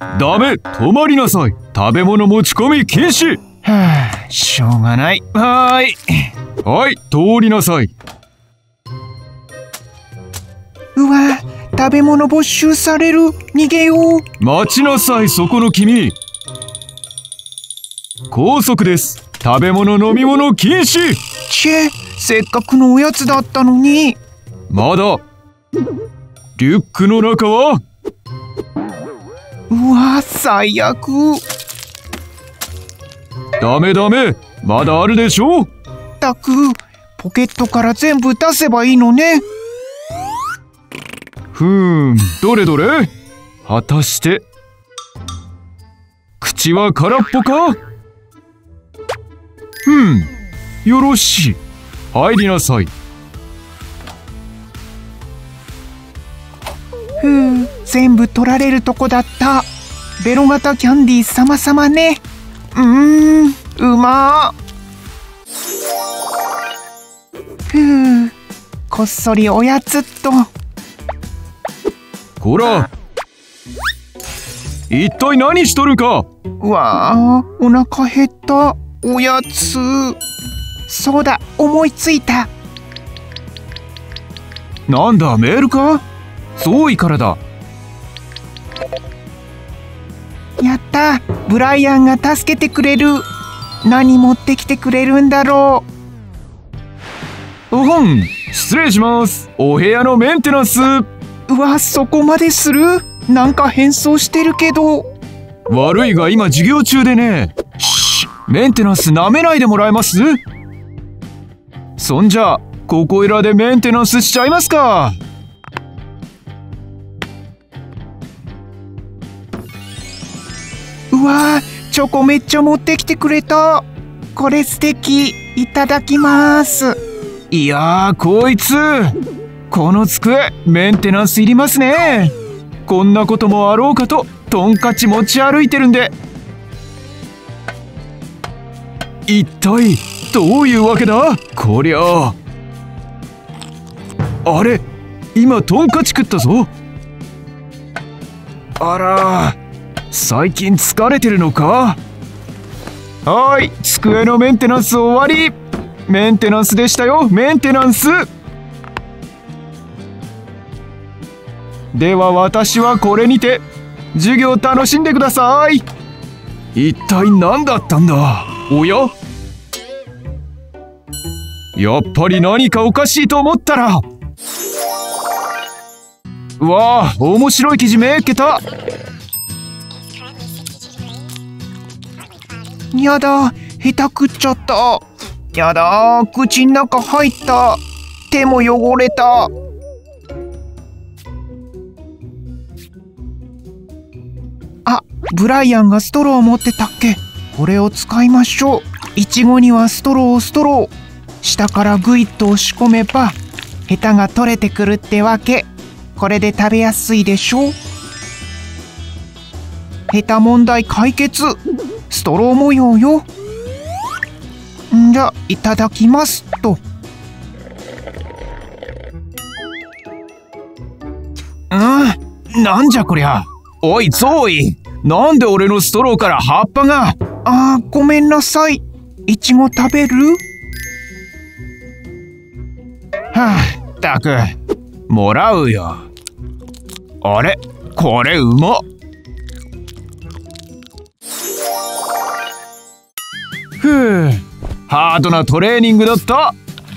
ダメ、止まりなさい。食べ物持ち込み禁止。 はあ、しょうがない。はい。 はい、通りなさい。 うわ、食べ物没収される。逃げよう。 待ちなさい、そこの君。拘束です。食べ物飲み物禁止。 チェ、せっかくのおやつだったのに。 まだ。リュックの中は？ うわ、最悪。 ダメダメ、まだあるでしょ。 たく、ポケットから全部出せばいいのね。 どれどれ。果たして口は空っぽか。よろしい。入りなさい。 全部取られるとこだった。ベロ型キャンディー様々ね。うまー。こっそりおやつっと。 こら、一体何しとるか。 うわあ、お腹減った。おやつ。そうだ、思いついた。 なんだ、メールか。ゾーイからだ。 やった、ブライアンが助けてくれる。何持ってきてくれるんだろう。失礼します。お部屋のメンテナンス。 うわ、そこまでする？なんか変装してるけど。 悪いが今授業中でね。メンテナンスなめないでもらえます？そんじゃここいらでメンテナンスしちゃいますか。 うわー、チョコめっちゃ持ってきてくれた。これ素敵。いただきます。 いやー、こいつ、この机メンテナンスいりますね。こんなこともあろうかとトンカチ持ち歩いてるんで。一体どういうわけだこりゃあ。あれ、今トンカチ食ったぞ。あら、最近疲れてるのか。はい、机のメンテナンス終わり。メンテナンスでしたよ、メンテナンス。では私はこれにて授業楽しんでください。一体何だったんだ。おや、やっぱり何かおかしいと思ったら。うわあ、面白い記事めっけた。 やだ、下手食っちゃった。やだ、口ん中入った。手も汚れた。あ、ブライアンがストロー持ってたっけ。これを使いましょう。いちごにはストロー。下からグイッと押し込めばヘタが取れてくるってわけ。これで食べやすいでしょ。ヘタ問題解決。ストロー模様よ。じゃあいただきますと。 なんじゃこりゃ。おいゾーイ、なんで俺のストローから葉っぱが。 ごめんなさい。いちご食べる？ ったく、もらうよ。あれ、これうまっ。ハードなトレーニングだった。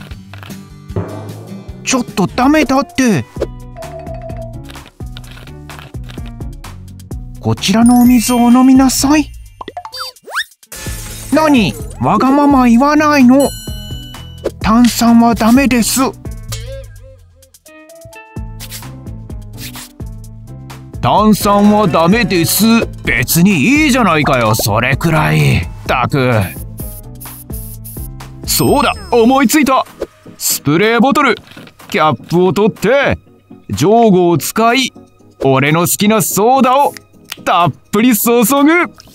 ちょっとダメだって。こちらのお水をお飲みなさい。何？わがまま言わないの。炭酸はダメです。 炭酸はダメです。別にいいじゃないかよ、それくらい。ったく。そうだ、思いついた。スプレーボトル、キャップを取ってジョーゴを使い、俺の好きなソーダをたっぷり注ぐ。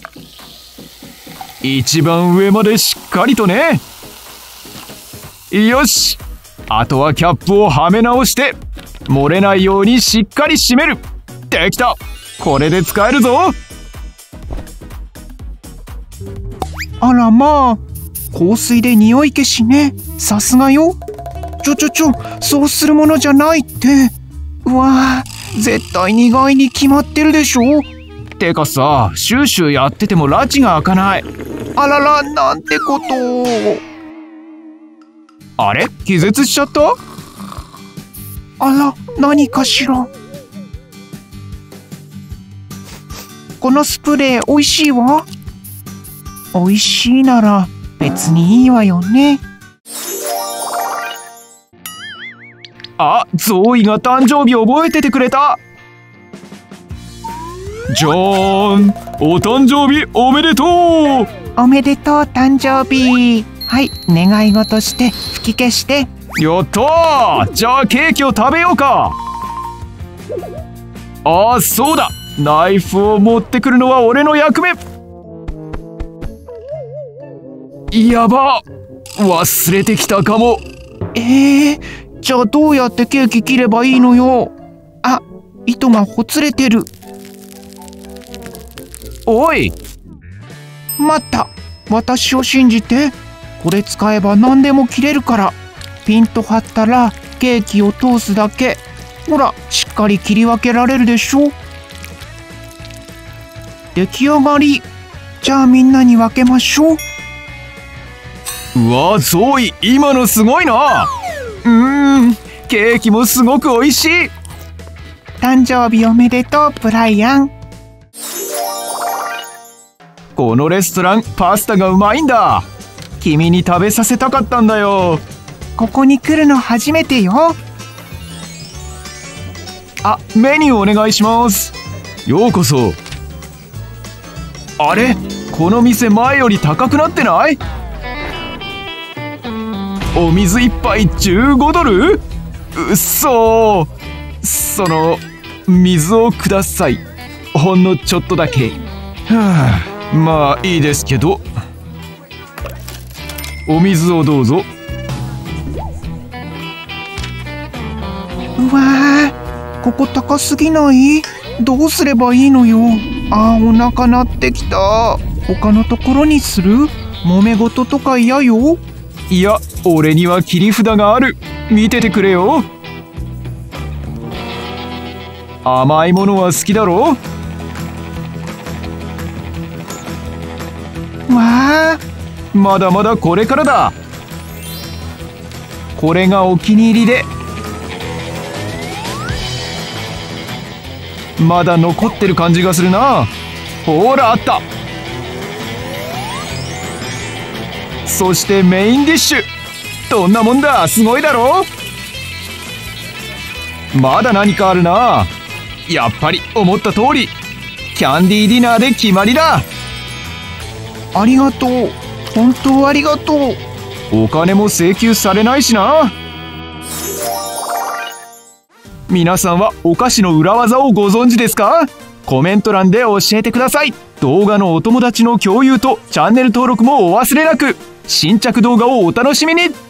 一番上までしっかりとね。よし、あとはキャップをはめ直して漏れないようにしっかり閉める。できた。これで使えるぞ。 あらまあ、香水で匂い消しね。さすがよ。そうするものじゃないって。うわー、絶対苦いに決まってるでしょ。 てかさ、シューシューやってても拉致が開かない。 あらら、なんてこと。 あれ、気絶しちゃった？ あら、何かしら。このスプレーおいしいわ。おいしいなら別にいいわよね。 あ、ゾーイが誕生日覚えててくれた。じゃーん、お誕生日おめでとう。 おめでとう誕生日。はい、願い事して吹き消して。 やったー。じゃあケーキを食べようか。ああ、そうだ、ナイフを持ってくるのは俺の役目。やば、忘れてきたかも。 じゃあどうやってケーキ切ればいいのよ。あ、糸がほつれてる。 おい、 待った。私を信じて。これ使えば何でも切れるから。ピンと張ったらケーキを通すだけ。ほら、しっかり切り分けられるでしょ。出来上がり。じゃあみんなに分けましょう。 うわ、ゾーイ、今のすごいな。ケーキもすごくおいしい。 誕生日おめでとう、ブライアン。 このレストラン、パスタがうまいんだ。君に食べさせたかったんだよ。 ここに来るの初めてよ。 あ、メニューお願いします。ようこそ。あれ、この店前より高くなってない？お水一杯15ドル？うっそー。その水をください。ほんのちょっとだけ。はあ、まあいいですけど。お水をどうぞ。 うわー、ここ高すぎない？どうすればいいのよ。あー、お腹鳴ってきた。他のところにする？揉め事とか嫌よ。 いや、俺には切り札がある。見ててくれよ。甘いものは好きだろ？ わー、 まだまだこれからだ。これがお気に入りで。まだ残ってる感じがするな。ほら、あった。そしてメインディッシュ。どんなもんだ、すごいだろ。まだ何かあるな。やっぱり思った通り、キャンディーディナーで決まりだ。 ありがとう。本当ありがとう。 お金も請求されないしな。皆さんはお菓子の裏技をご存知ですか？コメント欄で教えてください。動画のお友達の共有とチャンネル登録もお忘れなく。新着動画をお楽しみに。